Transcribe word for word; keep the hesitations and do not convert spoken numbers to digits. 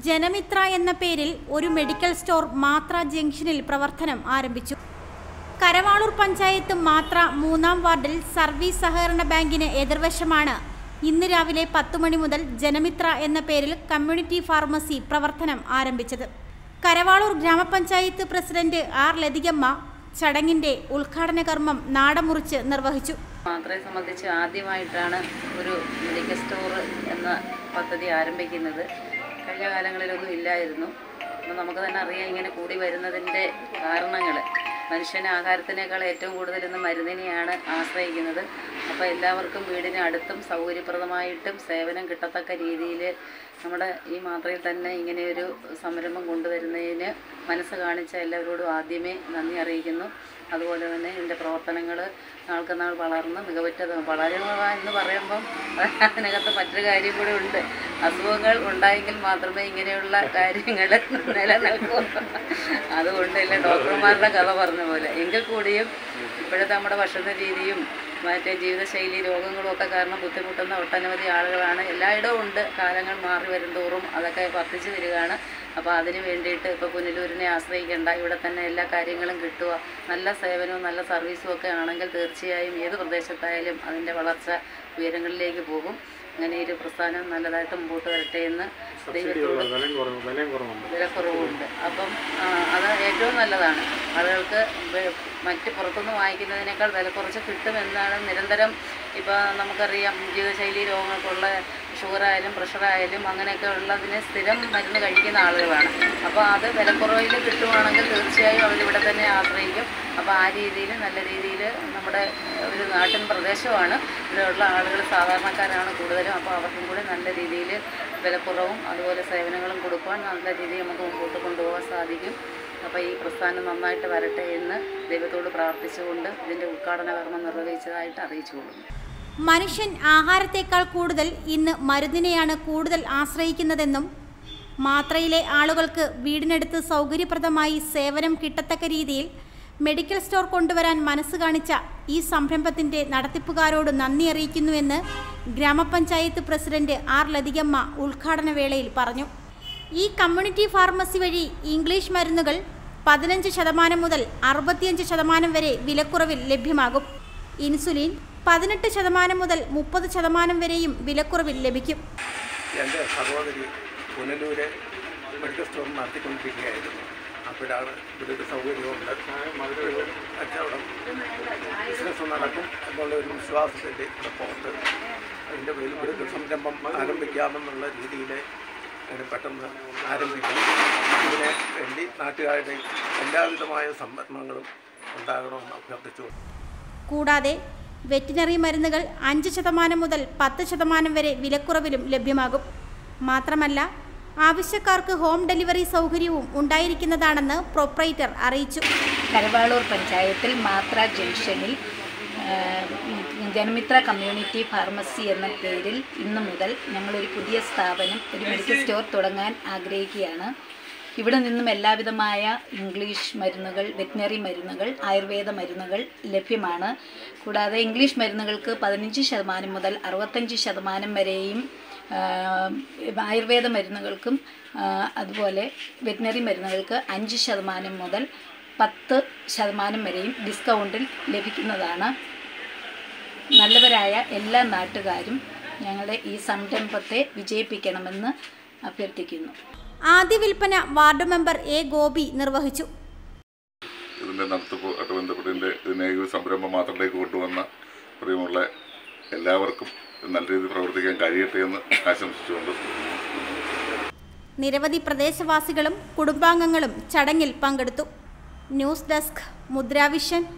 ജനമിത്ര എന്ന പേരിൽ ഒരു മെഡിക്കൽ സ്റ്റോർ മാത്ര ജംഗ്ഷനിൽ പ്രവർത്തനം ആരംഭിച്ചു. കരവാളൂർ പഞ്ചായത്ത് മാത്ര മൂന്നാം വാർഡിൽ സർവീസ് സഹകരണ ബാങ്കിന് എതിർവശമാണ് ഇന്ന് രാവിലെ പത്ത് മണി മുതൽ ജനമിത്ര എന്ന പേരിൽ കമ്മ്യൂണിറ്റി ഫാർമസി പ്രവർത്തനം ആരംഭിച്ചത്. കരവാളൂർ ഗ്രാമപഞ്ചായത്ത് പ്രസിഡന്റ് ആർ ലതികമ്മ ചടങ്ങിന്റെ ഉദ്ഘാടന കർമ്മം നാടമുറിച്ച് നിർവഹിച്ചു. മാത്രയെ സംബന്ധിച്ച് ആദ്യമായിട്ടാണ് ഒരു മെഡിക്കൽ സ്റ്റോർ എന്ന പദ്ധതി ആരംഭിക്കുന്നത്. കഴിഞ്ഞ കാലങ്ങളിലൊന്നും ഇല്ലായിരുന്നു. അപ്പോൾ നമുക്ക് തന്നെ അറിയാം ഇങ്ങനെ കൂടി വരുന്നതിൻ്റെ കാരണങ്ങൾ. മനുഷ്യന് ആഹാരത്തിനേക്കാൾ ഏറ്റവും കൂടുതൽ ഇന്ന് മരുന്നിനെയാണ് ആശ്രയിക്കുന്നത്. അപ്പോൾ എല്ലാവർക്കും വീടിന് അടുത്തും സൗകര്യപ്രദമായിട്ടും സേവനം കിട്ടത്തക്ക രീതിയിൽ നമ്മുടെ ഈ മാത്രയിൽ തന്നെ ഇങ്ങനെയൊരു സംരംഭം കൊണ്ടുവരുന്നതിന് മനസ്സ് കാണിച്ച എല്ലാവരോടും ആദ്യമേ നന്ദി അറിയിക്കുന്നു. അതുപോലെ തന്നെ ഇതിൻ്റെ പ്രവർത്തനങ്ങൾ നാൾക്ക് നാൾ വളർന്ന് മികവുറ്റത് വളരുക എന്ന് പറയുമ്പം അതിനകത്ത് മറ്റൊരു കാര്യം കൂടെ ഉണ്ട്. അസുഖങ്ങൾ ഉണ്ടായെങ്കിൽ മാത്രമേ ഇങ്ങനെയുള്ള കാര്യങ്ങൾ നിലനിൽക്കൂ. അതുകൊണ്ട് എല്ലാ ഡോക്ടർമാരുടെ കഥ പറഞ്ഞ പോലെ എങ്കിൽ കൂടിയും ഇപ്പോഴത്തെ നമ്മുടെ ഭക്ഷണ രീതിയും മറ്റേ ജീവിതശൈലി രോഗങ്ങളും ഒക്കെ കാരണം ബുദ്ധിമുട്ടുന്ന ഒട്ടനവധി ആളുകളാണ്. എല്ലായിടവും ഉണ്ട്. കാലങ്ങൾ മാറി വരും തോറും അതൊക്കെ വർദ്ധിച്ചു വരികയാണ്. അപ്പോൾ അതിന് വേണ്ടിയിട്ട് ഇപ്പോൾ പുനലൂരിനെ ആശ്രയിക്കേണ്ട, ഇവിടെ തന്നെ എല്ലാ കാര്യങ്ങളും കിട്ടുക, നല്ല സേവനവും നല്ല സർവീസും ഒക്കെ ആണെങ്കിൽ തീർച്ചയായും ഏത് പ്രദേശത്തായാലും അതിൻ്റെ വളർച്ച ഉയരങ്ങളിലേക്ക് പോകും. അങ്ങനെ ഒരു പ്രസ്ഥാനം നല്ലതായിട്ട് മുമ്പോട്ട് വരട്ടെ എന്ന് ദൈവത്തോട്. വിലക്കുറവുണ്ട്. അപ്പം അത് ഏറ്റവും നല്ലതാണ്. ആളുകൾക്ക് മറ്റ് പുറത്തുനിന്ന് വാങ്ങിക്കുന്നതിനേക്കാൾ വില കുറച്ച് കിട്ടുമെന്നാണ് നിരന്തരം. ഇപ്പോൾ നമുക്കറിയാം ജീവിതശൈലി രോഗങ്ങൾക്കുള്ള ഷുഗറായാലും പ്രഷറായാലും അങ്ങനെയൊക്കെ ഉള്ളതിന് സ്ഥിരം മരുന്ന് കഴിക്കുന്ന ആളുകളാണ്. അപ്പോൾ അത് വിലക്കുറവിൽ കിട്ടുവാണെങ്കിൽ തീർച്ചയായും അവരിവിടെ തന്നെ ആശ്രയിക്കും. അപ്പോൾ ആ രീതിയിൽ നല്ല രീതിയിൽ നമ്മുടെ ഒരു നാട്ടിൻ പ്രദേശമാണ്. ഇവിടെയുള്ള ആളുകൾ സാധാരണക്കാരാണ് കൂടുതലും. അപ്പോൾ അവർക്കും കൂടി നല്ല രീതിയിൽ വിലക്കുറവും അതുപോലെ സേവനങ്ങളും കൊടുക്കുവാൻ നല്ല രീതിയിൽ നമുക്ക് മുമ്പോട്ട് കൊണ്ടുപോകാൻ സാധിക്കും. അപ്പോൾ ഈ പ്രസ്ഥാനം നന്നായിട്ട് വരട്ടെ എന്ന് ദൈവത്തോട് പ്രാർത്ഥിച്ചുകൊണ്ട് ഇതിൻ്റെ ഉദ്ഘാടന കർമ്മം നിർവഹിച്ചതായിട്ട് അറിയിച്ചുകൊള്ളുന്നു. മനുഷ്യൻ ആഹാരത്തേക്കാൾ കൂടുതൽ ഇന്ന് മരുന്നിനെയാണ് കൂടുതൽ ആശ്രയിക്കുന്നതെന്നും മാത്രയിലെ ആളുകൾക്ക് വീടിനടുത്ത് സൗകര്യപ്രദമായി സേവനം കിട്ടത്തക്ക രീതിയിൽ മെഡിക്കൽ സ്റ്റോർ കൊണ്ടുവരാൻ മനസ്സ് കാണിച്ച ഈ സംരംഭത്തിൻ്റെ നടത്തിപ്പുകാരോട് നന്ദി അറിയിക്കുന്നുവെന്ന് ഗ്രാമപഞ്ചായത്ത് പ്രസിഡന്റ് ആർ ലതികമ്മ ഉദ്ഘാടന വേളയിൽ പറഞ്ഞു. ഈ കമ്മ്യൂണിറ്റി ഫാർമസി വഴി ഇംഗ്ലീഷ് മരുന്നുകൾ പതിനഞ്ച് ശതമാനം മുതൽ അറുപത്തിയഞ്ച് ശതമാനം വരെ വിലക്കുറവിൽ ലഭ്യമാകും. ഇൻസുലിൻ പതിനെട്ട് ശതമാനം മുതൽ മുപ്പത് ശതമാനം വരെയും വിലക്കുറവിൽ ലഭിക്കും. എൻ്റെ സഹോദരി പുനലൂര് മെഡിക്കൽ സ്റ്റോർ നടത്തിക്കൊണ്ടിരിക്കുകയായിരുന്നു. അപ്പോഴാണ് ഇവിടെ ഒരു സൗകര്യമുണ്ട്, ഒരു കച്ചവടം ബിസിനസ് നടക്കും എന്നുള്ള ഒരു വിശ്വാസത്തിൻ്റെ ഇവിടെ പുറത്ത് അതിൻ്റെ പേരിൽ ഇവിടെ ഒരു സംരംഭം ആരംഭിക്കാമെന്നുള്ള രീതിയിൽ അതിന് പെട്ടെന്ന് ആരംഭിക്കും. ഇതിന് വേണ്ടി നാട്ടുകാരുടെ എല്ലാവിധമായ സംരംഭങ്ങളും ഉണ്ടാകണമെന്ന് അഭ്യർത്ഥിച്ചു. കൂടാതെ വെറ്റിനറി മരുന്നുകൾ അഞ്ച് ശതമാനം മുതൽ പത്ത് ശതമാനം വരെ വിലക്കുറവിലും ലഭ്യമാകും. മാത്രമല്ല ആവശ്യക്കാർക്ക് ഹോം ഡെലിവറി സൗകര്യവും ഉണ്ടായിരിക്കുന്നതാണെന്ന് പ്രൊപ്പറേറ്റർ അറിയിച്ചു. കരവാളൂർ പഞ്ചായത്തിൽ മാത്ര ജംഗ്ഷനിൽ ജനമിത്ര കമ്മ്യൂണിറ്റി ഫാർമസി എന്ന പേരിൽ ഇന്നു മുതൽ ഞങ്ങളൊരു പുതിയ സ്ഥാപനം, ഒരു മെഡിക്കൽ സ്റ്റോർ തുടങ്ങാൻ ആഗ്രഹിക്കുകയാണ്. ഇവിടെ നിന്നും എല്ലാവിധമായ ഇംഗ്ലീഷ് മരുന്നുകൾ, വെറ്റിനറി മരുന്നുകൾ, ആയുർവേദ മരുന്നുകൾ ലഭ്യമാണ്. കൂടാതെ ഇംഗ്ലീഷ് മരുന്നുകൾക്ക് പതിനഞ്ച് ശതമാനം മുതൽ അറുപത്തഞ്ച് ശതമാനം വരെയും, ആയുർവേദ മരുന്നുകൾക്കും അതുപോലെ വെറ്റിനറി മരുന്നുകൾക്ക് അഞ്ച് ശതമാനം മുതൽ പത്ത് ശതമാനം വരെയും ഡിസ്കൗണ്ടിൽ ലഭിക്കുന്നതാണ്. നല്ലവരായ എല്ലാ നാട്ടുകാരും ഞങ്ങളുടെ ഈ സംരംഭത്തെ വിജയിപ്പിക്കണമെന്ന് അഭ്യർത്ഥിക്കുന്നു. ആദ്യ വിൽപ്പന വാർഡ് മെമ്പർ എ ഗോപി നിർവഹിച്ചു. ഇതിൻ്റെ നടത്തിപ്പുമായിട്ട് ബന്ധപ്പെട്ട് ഇതിനെ ഈ സംരംഭം മാത്രത്തിലേക്ക് കൊണ്ടുവന്ന പ്രിയമുള്ള എല്ലാവർക്കും നല്ല രീതിയിൽ പ്രവർത്തിക്കാൻ കഴിയട്ടെ എന്ന് ആശംസിച്ചുകൊണ്ട് നിരവധി പ്രദേശവാസികളും കുടുംബാംഗങ്ങളും ചടങ്ങിൽ പങ്കെടുത്തു. News desk Mudra Vision.